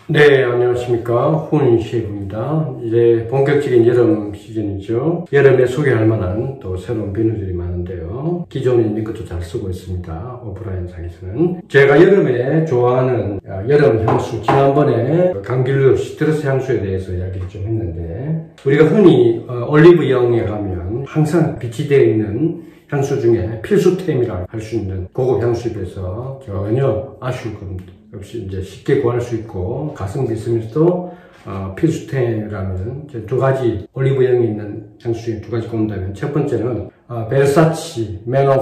네, 안녕하십니까. 훈셰프입니다. 이제 본격적인 여름 시즌이죠. 여름에 소개할 만한 또 새로운 비누들이 많은데요. 기존에 있는 것도 잘 쓰고 있습니다. 오프라인 상에서는. 제가 여름에 좋아하는 여름 향수, 지난번에 감귤류 시트러스 향수에 대해서 이야기를 좀 했는데, 우리가 흔히 올리브영에 가면 항상 비치되어 있는 향수 중에 필수템이라 할 수 있는 고급 향수에 비해서 전혀 아쉬울 겁니다. 역시 이제 쉽게 구할 수 있고 가성비 있으면서도 필수템이라면 두 가지 올리브영에 있는 향수 중에 두 가지 꼽는다면 첫 번째는 베르사치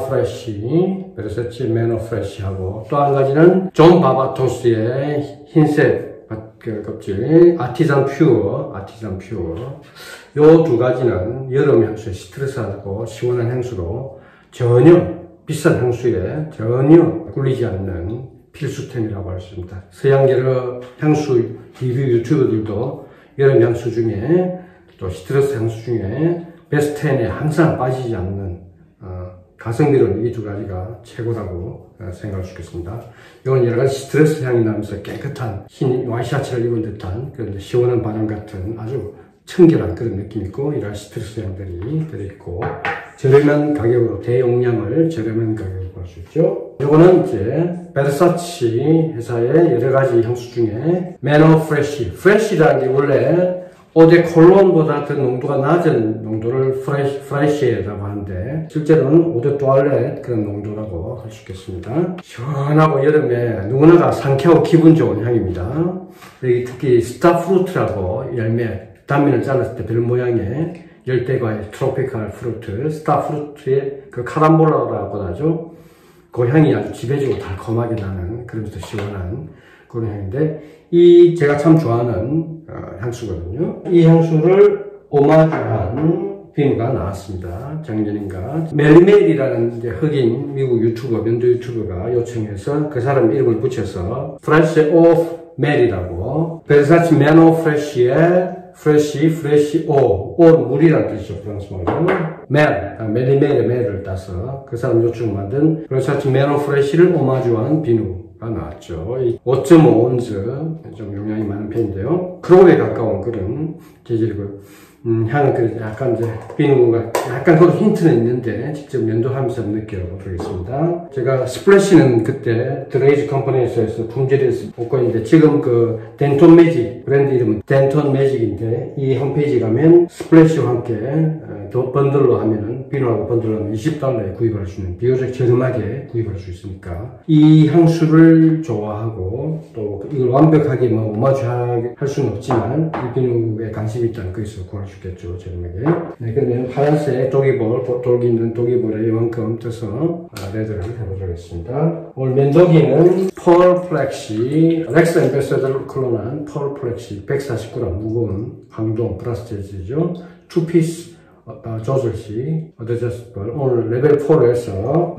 베르사치 매너프레시하고 또 한 가지는 존 바바토스의 흰색 껍질 아티잔 퓨어 요 두 가지는 여름 향수에 시트러스하고 시원한 향수로 전혀 비싼 향수에 전혀 꿀리지 않는 필수템이라고 할 수 있습니다. 서양 여러 향수 리뷰 유튜버들도 여름 향수 중에 또 시트러스 향수 중에 베스트 10에 항상 빠지지 않는 가성비로는 이 두 가지가 최고라고 생각할 수 있겠습니다. 이건 여러 가지 시트러스 향이 나면서 깨끗한 흰 와이셔츠를 입은 듯한 그런 시원한 바람 같은 아주 청결한 그런 느낌이 있고 이런 시트러스 향들이 들어있고 저렴한 가격으로 대용량을 저렴한 가격으로 볼 수 있죠. 이거는 이제 베르사치 회사의 여러 가지 향수 중에 프레쉬라는 게 원래 오데 콜론보다 더 농도가 낮은 농도를 프레쉬라고 하는데 실제로는 오데 투알렛 그런 농도라고 할 수 있겠습니다. 시원하고 여름에 누구나가 상쾌하고 기분 좋은 향입니다. 여기 특히 스타프루트라고 열매 단면을 잘랐을 때 별 모양의 열대과일 트로피칼 프루트 스타프루트의 그 카람볼라라고 하죠. 그 향이 아주 지배지고 달콤하게 나는 그러면서 시원한 그런 향인데 이 제가 참 좋아하는 향수거든요. 이 향수를 오마주한 비누가 나왔습니다. 작년인가 멜리멜이라는 이제 흑인 미국 유튜버 면도 유튜버가 요청해서 그 사람 이름을 붙여서 Fresh of 멜이라고 베르사치 매너 프레쉬의 프레쉬 온 물이라는 뜻이죠. 프랑스말로 멜리멜의 멜을 따서 그 사람 요청 만든 베르사치 매너 프레쉬를 오마주한 비누가 나왔죠. 5.5온즈 좀 용량이 많은 편인데요. 크로우에 가까운 그런 재질이고 향은 약간 이제 비누가 약간 그 힌트는 있는데 직접 면도하면서 느껴보도록 하겠습니다. 제가 스플래시는 그때 드레이즈 컴퍼니에서 품질에서 뽑고 있는데 지금 그 덴톤 매직 브랜드 이름은 덴톤 매직인데 이 홈페이지 가면 스플래시와 함께 번들로 하면은 비누하고 번들로 하면 $20에 구입할 수 있는 비교적 저렴하게 구입할 수 있으니까 이 향수를 좋아하고 또 이걸 완벽하게 뭐 오마주하게 할 수는 없지만 이 비누에 관심이 있다면 거기서 구할 수 있겠죠, 저렴하게. 네, 그러면 파란색 돌기 있는 도기볼에 이만큼 떠서 레드를 해보도록 하겠습니다. 오늘 면도기는 펄플렉시 렉스 앰베서더를 클론한 펄플렉시 149g 무거운 황동 플러스 재질이죠. 2피스 조절시 어드저스블 오늘 레벨 4에서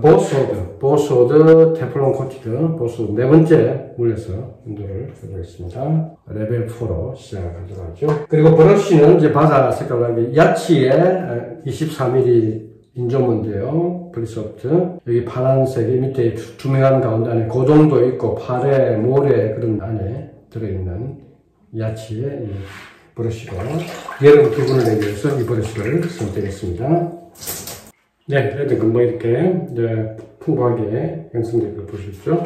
보소드 테플론 코티드 보소드 네 번째 물려서 면도를 해보겠습니다. 레벨 4로 시작하도록 하죠. 그리고 브러쉬는 이제 바다 색깔나게 야치의 23mm 인조모인데요. 브리소프트 여기 파란색이 밑에 투명한 가운데 안에 고동도 있고 파래, 모래 그런 안에 들어있는 야치의 브러쉬로 여름 기분을 내기 위해서 이 브러쉬를 선택했습니다. 네, 그래도 금방 이렇게 이제 풍부하게 형성된 걸 볼 수 있죠.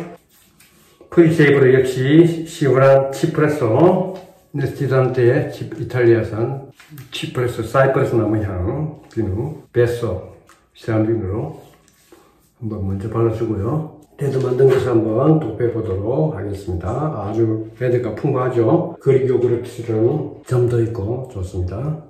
프리쉐이브로 역시 시원한 치프레소 네스티단테의 이탈리아산 치프레소 사이프레스 나무향 비누 베소 비싼 비누로 한번 먼저 발라주고요. 레드 만든 것을 한번 도배해보도록 하겠습니다. 아주 레드가 풍부하죠. 그리고 그릇은 점도 있고 좋습니다.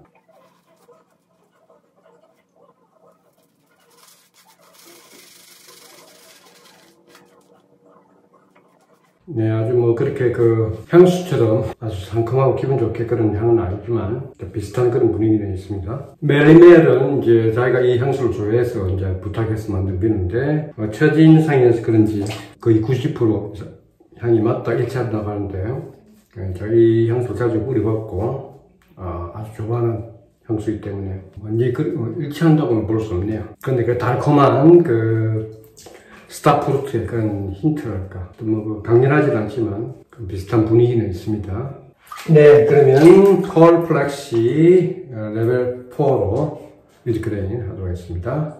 네, 아주 뭐 그렇게 그 향수처럼 아주 상큼하고 기분 좋게 그런 향은 아니지만 비슷한 그런 분위기는 있습니다. 멜리멜은 이제 자기가 이 향수를 좋아해서 이제 부탁해서 만든 비누인데 첫인상에서 그런지 거의 90% 향이 맞다 일치한다고 하는데요. 제가 이 향수를 자주 뿌려봤고 아주 좋아하는 향수이기 때문에 완전히 일치한다고는 볼 수 없네요. 근데 그 달콤한 그 스타프루트의 그런 힌트랄까. 또 뭐 강렬하지는 않지만 비슷한 분위기는 있습니다. 네, 그러면 콜 플렉시 레벨 4로 밀그레인 하도록 하겠습니다.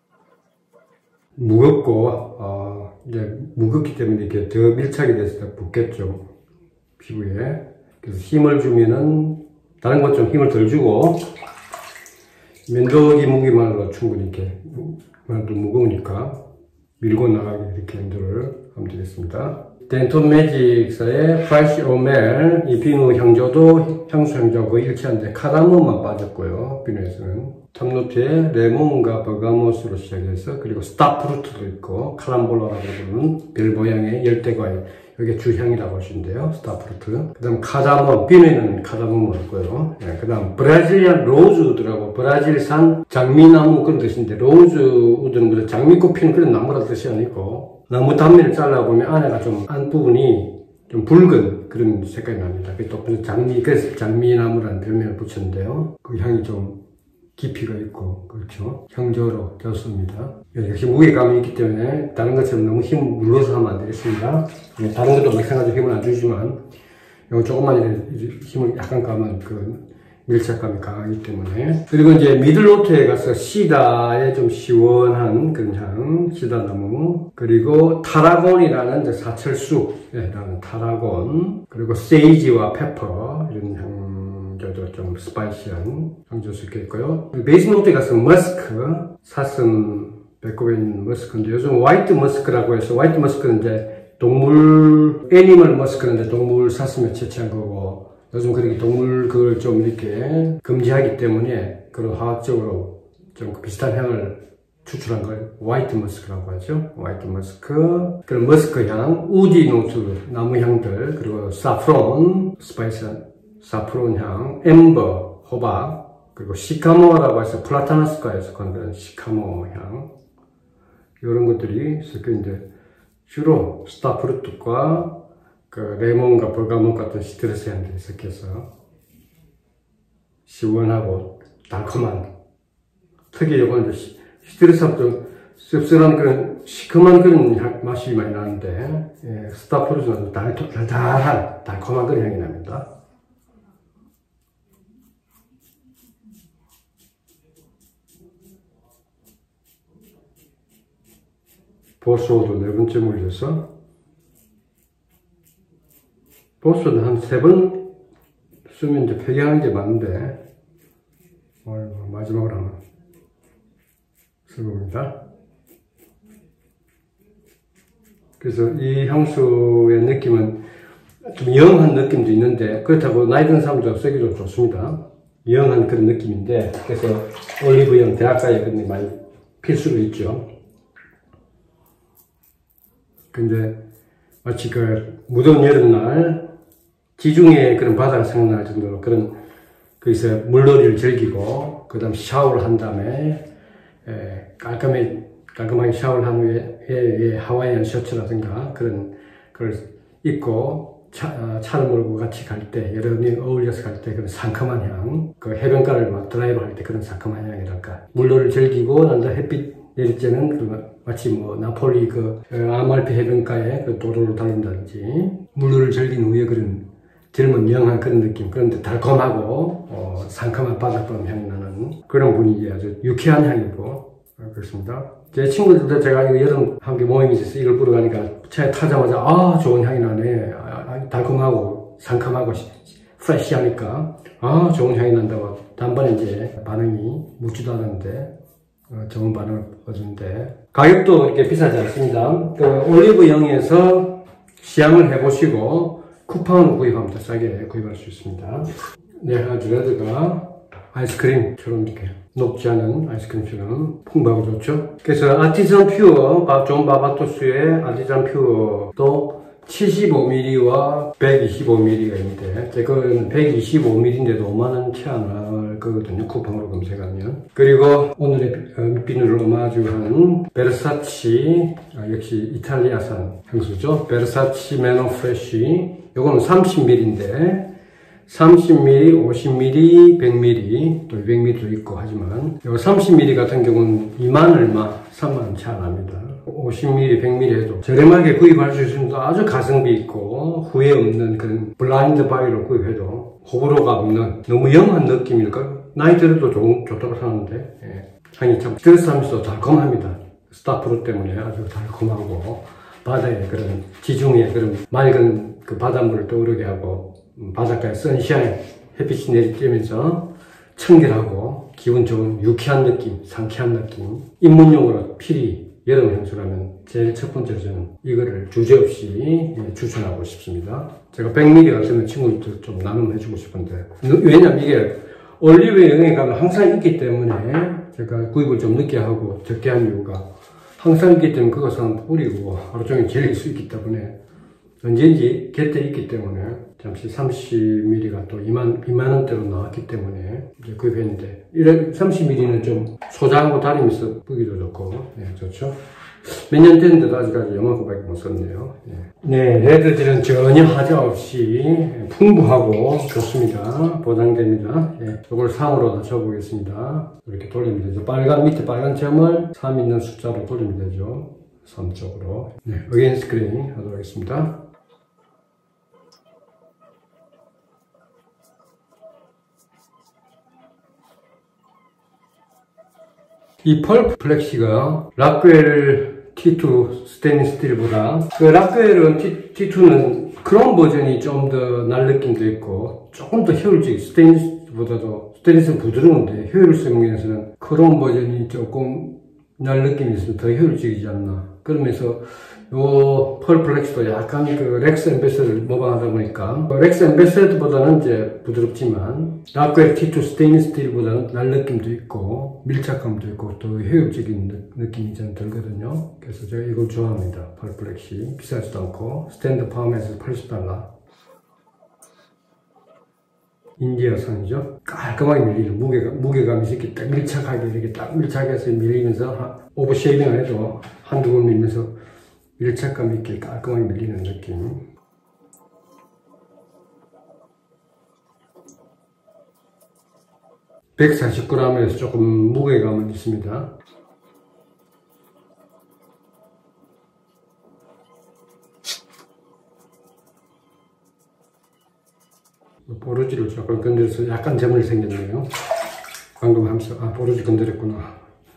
무겁고 이제 무겁기 때문에 이렇게 더 밀착이 돼서 더 붙겠죠, 피부에. 그래서 힘을 주면은 다른 것 좀 힘을 덜 주고 면도기 무게만으로 충분히 이렇게 만도 무거우니까 밀고 나가게 이렇게 면도를 하면 되겠습니다. 덴톤 매직사의 프레쉬 오멜 이 비누 향조도 향수 향조하고 일치한데 카다몬만 빠졌고요. 비누에서는 탑노트에 레몬과 버가모스로 시작해서 그리고 스타프루트도 있고 카람볼라라고 부르는 별 모양의 열대과일, 이게 주향이라고 하시는데요. 스타프루트. 그 다음 카다몬, 비누에는 카다몬이 있고요. 네, 그 다음 브라질리안 로즈우드라고 브라질산 장미나무 그런 뜻인데, 로즈우드는 무슨 장미꽃 피는 그런 나무라는 뜻이 아니고, 나무 단면을 잘라보면 안에가 좀 안부분이 좀 붉은 그런 색깔이 납니다. 또 그래서 장미나무라는 별명을 붙였는데요. 그 향이 좀 깊이가 있고, 그렇죠. 향조로 좋습니다. 역시 무게감이 있기 때문에 다른 것처럼 너무 힘 눌러서 하면 안 되겠습니다. 다른 것도 마찬가지로 힘을 안 주지만, 이거 조금만 힘을 약간 가면 그 밀착감이 강하기 때문에. 그리고 이제 미들노트에 가서 시다의 좀 시원한 그런 향, 시다나무. 그리고 타라곤이라는 이제 사철수라는 타라곤. 그리고 세이지와 페퍼, 이런 향. 좀 스파이시한 향조 수 있겠고요. 베이스 노트에 가서 머스크, 사슴 배꼽에 있는 머스크인데, 요즘 화이트 머스크라고 해서, 화이트 머스크는 이제 동물, 애니멀 머스크인데 동물 사슴에 채취한 거고, 요즘 그렇게 동물 그걸 좀 이렇게 금지하기 때문에 그런 화학적으로 좀 비슷한 향을 추출한 걸 화이트 머스크라고 하죠. 화이트 머스크, 그런 머스크 향, 우디 노트, 나무 향들, 그리고 사프론, 스파이시한 사프론 향, 엠버, 호박, 그리고 시카모라고 해서 플라타나스과에서 건드는 시카모 향, 이런 것들이 섞여 있는데, 주로 스타프루트과 그 레몬과 버가몬 같은 시트러스 향들이 섞여서 시원하고 달콤한, 특히 이건 시트러스하고 씁쓸한 그런 시큼한 그런 맛이 많이 나는데, 스타프루트는 달달한 달콤한 그런 향이 납니다. 보스오도 4번째 물려서, 보스오는 한 3번 쓰면 이제 폐기하는 게 맞는데, 마지막으로 한번 써봅니다. 그래서 이 향수의 느낌은 좀 영한 느낌도 있는데, 그렇다고 나이 든 사람도 쓰기도 좋습니다. 영한 그런 느낌인데, 그래서 올리브영 대학가에 그런 게 많이 필수로 있죠. 근데 마치 그 무더운 여름날 지중해 그런 바다가 생각날 정도로 그런 거기서 물놀이를 즐기고 그 다음 샤워를 한 다음에 깔끔하게 샤워를 한 후에 하와이안 셔츠라든가 그런 걸 입고 차를 몰고 같이 갈 때, 여러 명이 어울려서 갈 때 그런 상큼한 향, 그 해변가를 막 드라이브 할 때 그런 상큼한 향이랄까. 물놀이를 즐기고 난 다음에 햇빛 내릴 때는 마치 뭐 나폴리 그 아말피 해변가에 그 도로를 달린다든지 물놀이를 즐긴 후에 그런 젊은 영한 그런 느낌, 그런데 달콤하고 상큼한 바닷바람 향이 나는 그런 분위기, 아주 유쾌한 향이고 그렇습니다. 제 친구들도 제가 이거 여름 함께 모임이 있어서 이걸 부러 가니까 차에 타자마자 좋은 향이 나네, 달콤하고 상큼하고 프레시하니까 좋은 향이 난다고 단번에 이제 반응이 묻지도 않았는데 좋은 반응을 얻었는데, 가격도 이렇게 비싸지 않습니다. 그 올리브영에서 시향을 해보시고 쿠팡으로 구입하면 더 싸게 구입할 수 있습니다. 네, 아주 레드가 아이스크림처럼 이렇게 녹지 않은 아이스크림처럼 풍부하고 좋죠. 그래서 아티산 퓨어, 존 바바토스의 아티산 퓨어도 75ml와 125ml가 있는데, 제 거는 125ml인데도 5만원 채 안 할 거거든요. 쿠팡으로 검색하면. 그리고 오늘의 비누를 오마주하는 베르사치, 역시 이탈리아산 향수죠. 베르사치 매너 프레쉬. 요거는 30ml인데, 30ml, 50ml, 100ml, 또 200ml도 있고 하지만, 요 30ml 같은 경우는 2만 얼마, 3만원 채 안 합니다. 50ml, 100ml 해도 저렴하게 구입할 수 있으면 아주 가성비 있고 후회 없는 그런 블라인드 바이로 구입해도 호불호가 없는 너무 영한 느낌일까? 나이 들어도 좋다고 하는데 향이 참 스트레스 하면서 달콤합니다. 스타프루 때문에 아주 달콤하고 바다의 그런 지중해 그런 맑은 그 바닷물을 떠오르게 하고 바닷가에 선샤인 햇빛이 내리쬐면서 청결하고 기분 좋은 유쾌한 느낌, 상쾌한 느낌. 입문용으로 필히 여름 향수라면 제일 첫 번째로 저는 이거를 주저없이 추천하고 싶습니다. 제가 100ml 같으면 친구들도 좀 나눔해주고 싶은데 왜냐면 이게 올리브에 영에 가면 항상 있기 때문에 제가 구입을 좀 늦게 하고 적게 한 이유가 항상 있기 때문에 그것은 뿌리고 하루 종일 질릴 수 있기 때문에 언제든지 곁에 있기 때문에 잠시 30ml가 또 2만원대로 나왔기 때문에 이제 구입했는데 이런 30ml는 좀 소장하고 다니면서 뿌기도 좋고 좋죠. 몇 년 됐는데도 아직까지 요만큼밖에 못 썼네요. 네, 레드질은 전혀 하자 없이 풍부하고 좋습니다. 보장됩니다. 이걸 3으로 낮춰보겠습니다. 이렇게 돌리면 되죠. 밑에 빨간 점을 3 있는 숫자로 돌리면 되죠. 3 쪽으로. 네, 어게인 스크린 하도록 하겠습니다. 이 펄 플렉시가 락웰 T2 스테인리스 스틸보다 그 락웰은 T2는 크롬 버전이 좀 더 날 느낌도 있고 조금 더 효율적이 스테인리스보다도 스테인리스는 부드러운데 효율성 면에서는 크롬 버전이 조금 날 느낌이 있으면 더 효율적이지 않나. 그러면서 요 펄 플렉스도 약간 그 렉스 엠베서드를 모방하다 보니까 렉스 엠베서드보다는 이제 부드럽지만 락웰 T2 스테인리스 스틸보다는 날 느낌도 있고 밀착감도 있고 또 효율적인 느낌이 좀 들거든요. 그래서 제가 이걸 좋아합니다. 펄 플렉시 비싸지도 않고 스탠드 파움에서 $80. 인디아산이죠. 깔끔하게 밀리는 무게감이 이렇게 딱 밀착하게 이렇게 딱 밀착해서 밀리면서 오버쉐이빙을 해도 한두 번 밀면서 밀착감 있게 깔끔하게 밀리는 느낌. (149g에서) 조금 무게감은 있습니다. 보르지를 조금 건드려서 약간 점을 생겼네요. 방금 하면서 보르지 건드렸구나.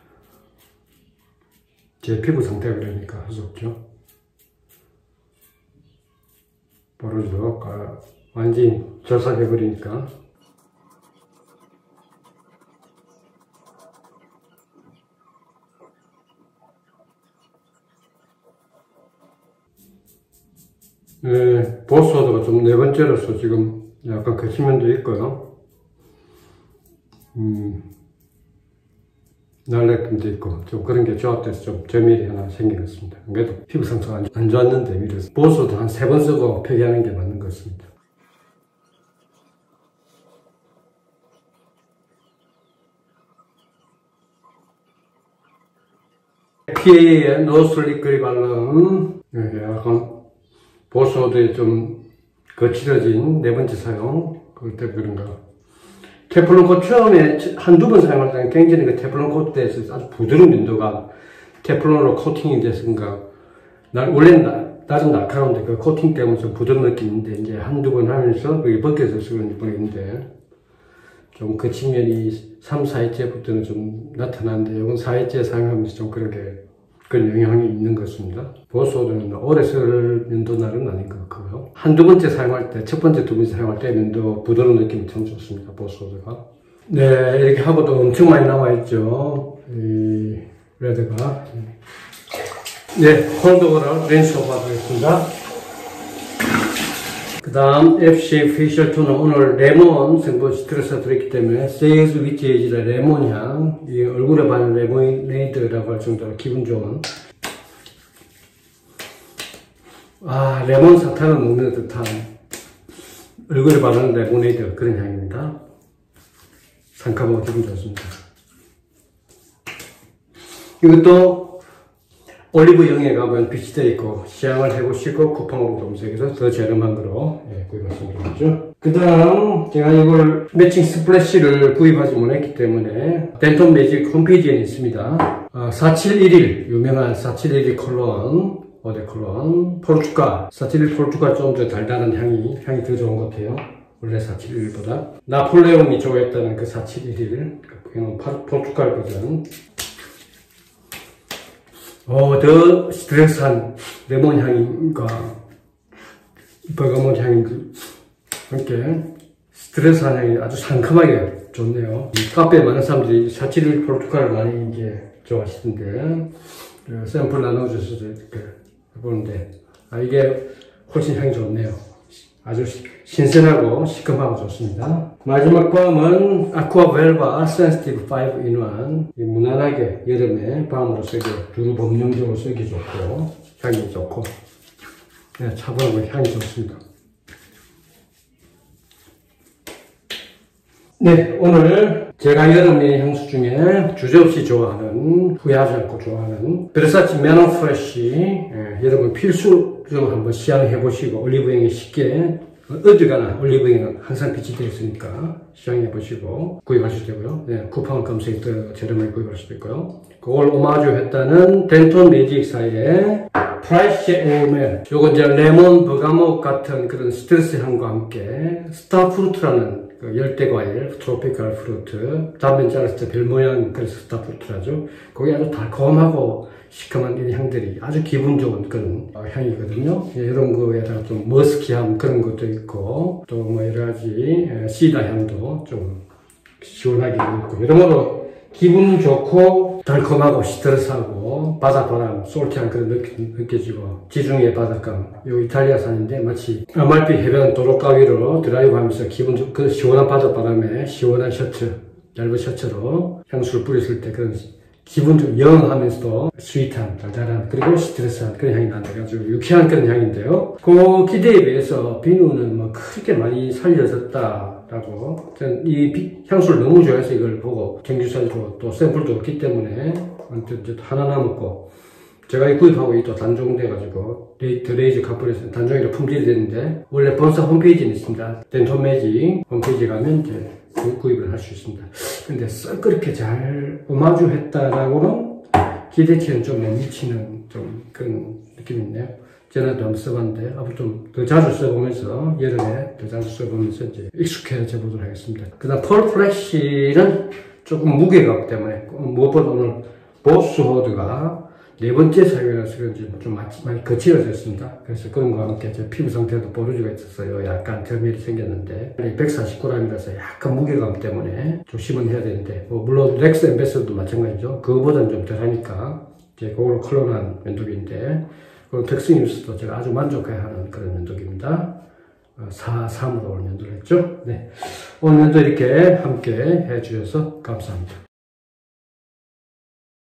제 피부 상태가 그러니까 할 수 없죠. 보르지도 완전히 절삭해버리니까. 네, 보스워드가 좀 네 번째로서 지금 약간 거치면도 있고요. 날 느낌도 있고 좀 그런 게 조합돼서 좀 점일이 하나 생기겠습니다. 그래도 피부 상태가 안 좋았는데 이래서 보스워드 한 3번 쓰고 폐기하는 게 맞는 것 같습니다. PA의 노슬리클 발름. 약간 보스워드에 좀 거칠어진 네 번째 사용. 그럴 때 그런가. 테플론 코트 처음에 한두 번 사용할 때는 굉장히 그 테플론 코트에서 아주 부드러운 민도가 테플론으로 코팅이 됐으니까 원래는 낮은 날카로운데 그 코팅 때문에 좀 부드러운 느낌인데 이제 한두 번 하면서 그게 벗겨져서 그런지 모르겠는데 좀 거친 면이 3, 4회째부터는 좀 나타나는데 이건 4회째 사용하면서 좀 그렇게 그런 영향이 있는 것 같습니다. 보스워드는 오래 쓸 면도날은 아닌 것 같고요. 한두 번째 사용할 때, 첫 번째, 두 번째 사용할 때 면도 부드러운 느낌이 참 좋습니다. 보스워드가. 네, 이렇게 하고도 엄청 많이 남아있죠. 이 레드가. 네, 콜드워터 린스 오버 하겠습니다. 그 다음 FC 페이셜 토너. 오늘 레몬 성분 시트러스가 들어있기 때문에 세일즈 위치 에이지의 레몬 향, 이 얼굴에 바르는 레모네이드라고 할 정도로 기분 좋은 레몬 사탕을 먹는 듯한 얼굴에 바르는 레모네이드 그런 향입니다. 상큼하고 기분 좋습니다. 이것도 올리브 영에 가면 비치되어 있고 시향을 해보시고 쿠팡으로 검색해서 더 저렴한 거로 구입하시면 되겠죠. 그 다음 제가 이걸 매칭 스플래시를 구입하지 못했기 때문에 덴톤 매직 홈페이지에 있습니다. 471 유명한 471 콜론, 오데 콜론, 포르투갈 471 포르투갈 좀 더 달달한 향이 더 좋은 것 같아요. 원래 471보다 나폴레옹이 좋아했다는 그 471, 그냥 포르투갈 버전. 더 스트레스한 레몬 향과 버거몬 향이 함께 스트레스한 향이 아주 상큼하게 좋네요. 카페에 많은 사람들이 471 포르투갈을 많이 이제 좋아하시던데, 샘플 나눠줘서 이렇게 해보는데, 이게 훨씬 향이 좋네요. 아주 신선하고 시큼하고 좋습니다. 마지막 밤은 아쿠아벨바 센시티브 5-in-1. 무난하게 여름에 밤으로 쓰기, 주로 범용적으로 쓰기 좋고, 향이 좋고, 네, 차분하고 향이 좋습니다. 네, 오늘 제가 여름의 향수 중에 주저없이 좋아하는, 후회하지 않고 좋아하는 베르사치 매너 프레쉬, 여러분 필수적으로 한번 시향해보시고, 올리브영에 쉽게 어디 가나 올리브영은 항상 빛이 되어 있으니까 시향해보시고 구입하실 되고요. 네, 쿠팡 검색이 더 저렴하게 구입할 수도 있고요. 그걸 오마주 했다는 덴톤 매직사의 프라이시 오멜, 요건 이제 레몬, 버가못 같은 그런 시트러스 향과 함께 스타프루트라는 그 열대과일, 트로피컬 프루트, 단면 자랐을 때 별 모양, 그래서 스타프루트라죠. 거기 아주 달콤하고 시큼한 이 향들이 아주 기분 좋은 그런 향이거든요. 이런 거에다가 좀 머스키함 그런 것도 있고, 또 뭐 여러 가지 시다 향도 좀 시원하게 있고, 이러므로 기분 좋고 달콤하고 시트러스하고 바닷바람, 솔트한 그런 느낌 느껴지고, 지중해 바닷감, 요 이탈리아산인데 마치 아말피 해변 도로가 위로 드라이브 하면서 기분 좋고, 그 시원한 바닷바람에 시원한 셔츠, 얇은 셔츠로 향수를 뿌렸을 때 그런 기분 좀 영하면서도 스윗한, 달달한, 그리고 스트레스한 그런 향이 난다. 아주 유쾌한 그런 향인데요. 그 기대에 비해서 비누는 뭐 크게 많이 살려졌다라고. 저는 이 향수를 너무 좋아해서 이걸 보고 경주사로 또 샘플도 없기 때문에 하나 남았고, 제가 이 구입하고 또 단종돼가지고 드레이즈 카프레스 단종이라 품질이 됐는데, 원래 본사 홈페이지는 있습니다. 덴톤 매직 홈페이지 가면 이제 구입을 할 수 있습니다. 근데 썩 그렇게 잘 오마주 했다라고는 기대치는 좀 미치는 좀 그런 느낌이 있네요. 전에도 한번 써봤는데 앞으로 좀 더 자주 써보면서, 여름에 더 자주 써보면서 이제 익숙해져 보도록 하겠습니다. 그 다음 펄 플래시는 조금 무게감 때문에, 무엇보다 오늘 보스호드가 네 번째 사용이라서 그런지 좀 많이 거칠어졌습니다. 그래서 그런 거와 함께 제 피부 상태도 보르주가 있었어요. 약간 결멸이 생겼는데, 149g이라서 약간 무게감 때문에 조심은 해야 되는데, 물론 렉스 앰베서도 마찬가지죠. 그거보다는 좀 덜하니까 이제 그걸 컬러한 면도기인데, 그런 특성이 있어도 제가 아주 만족해하는 그런 면도기입니다. 4.3으로 오늘 면도를 했죠. 네, 오늘 면도 이렇게 함께 해주셔서 감사합니다.